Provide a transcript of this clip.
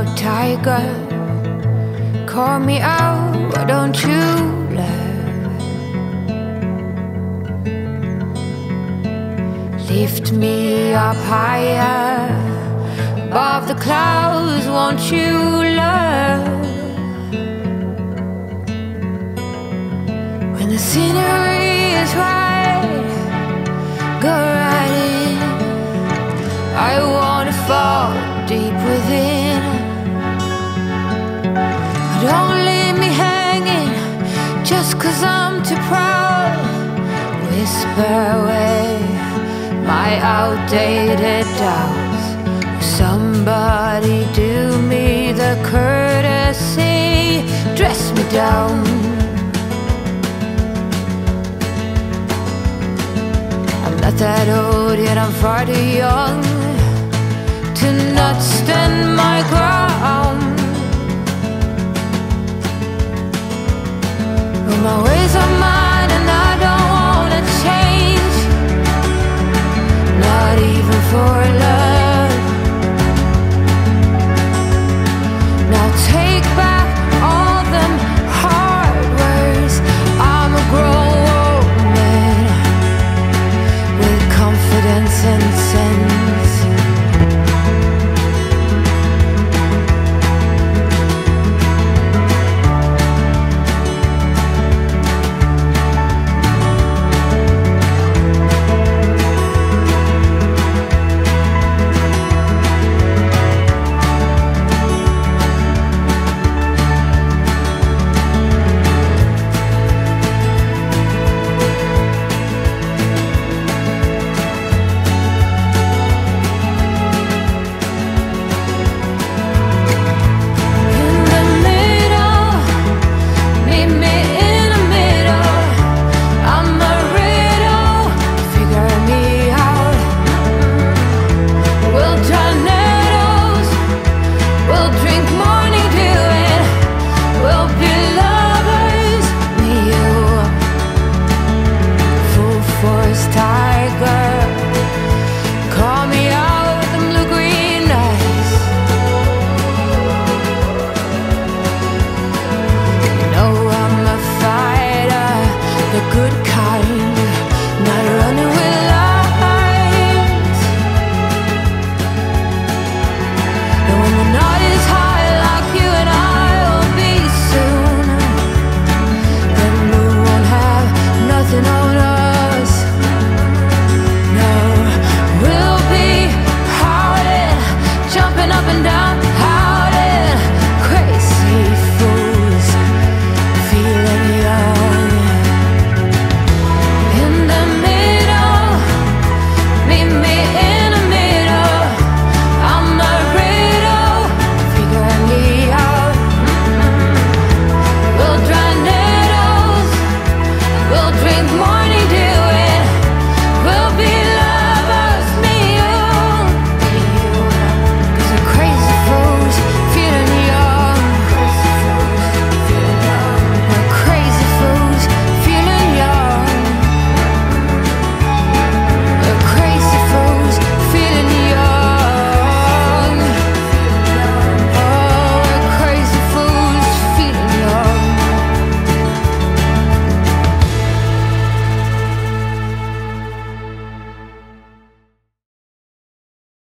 out, tiger. Call me out, why don't you love? Lift me up higher above the clouds, won't you love? When the scenery is right, go right in. I wanna fall deep within. Don't leave me hanging just 'cause I'm too proud. Whisper away my outdated doubts. Somebody do me the courtesy, dress me down. I'm not that old yet I'm far too young to not stand my ground.